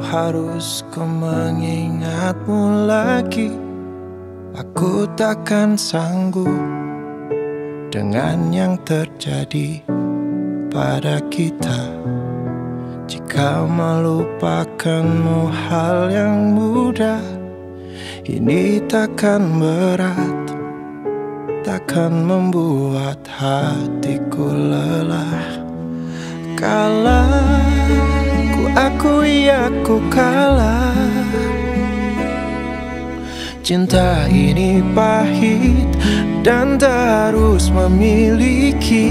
harus ku mengingatmu lagi, aku takkan sanggup dengan yang terjadi pada kita. Jika melupakanmu hal yang mudah, ini takkan berat, takkan membuat hatiku lelah. Kalah, ku akui aku kalah. Cinta ini pahit dan tak harus memiliki.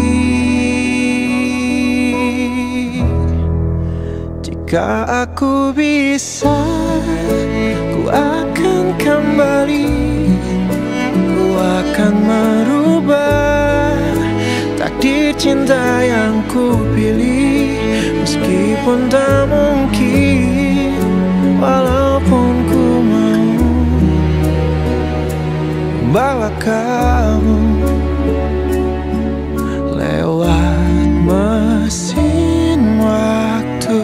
Jika aku bisa, ku akan kembali. Ku akan merubah takdir cinta yang ku pilih. Meskipun tak mungkin, walaupun ku mau membawa kamu lewat mesin waktu.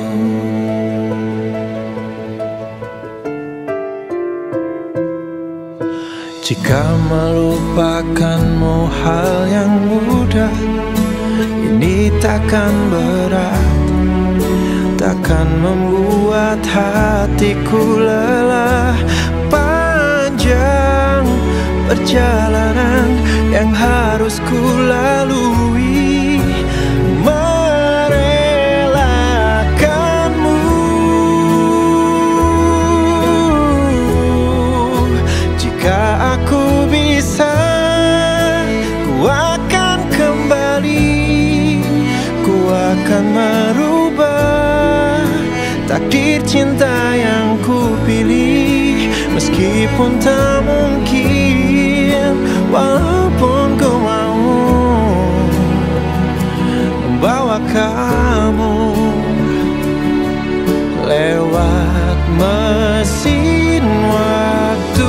Jika melupakanmu hal yang mudah, ini takkan berat, takkan membuat hatiku lelah. Panjang perjalanan yang harus ku lalui, merelakanmu. Jika aku bisa, ku akan kembali. Ku akan merubah takdir cinta yang ku pilih. Meskipun tak mungkin, walaupun ku mau membawa kamu lewat mesin waktu.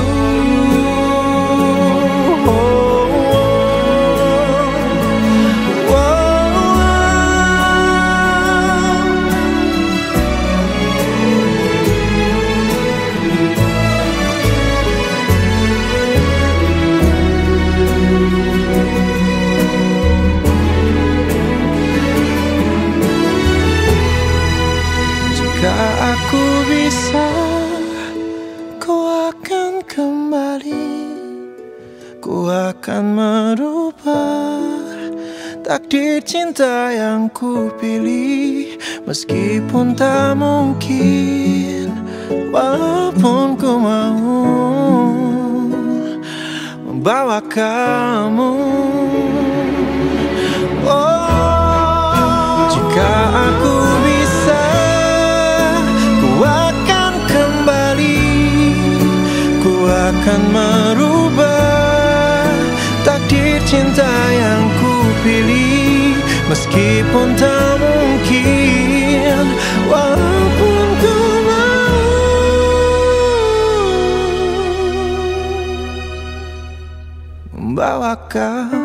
Jika aku bisa, ku akan kembali. Ku akan merubah takdir cinta yang ku pilih. Meskipun tak mungkin, walaupun ku mau membawa kamu. Oh, jika aku bisa, akan merubah takdir cinta yang ku pilih. Meskipun tak mungkin, walaupun ku mau membawa kau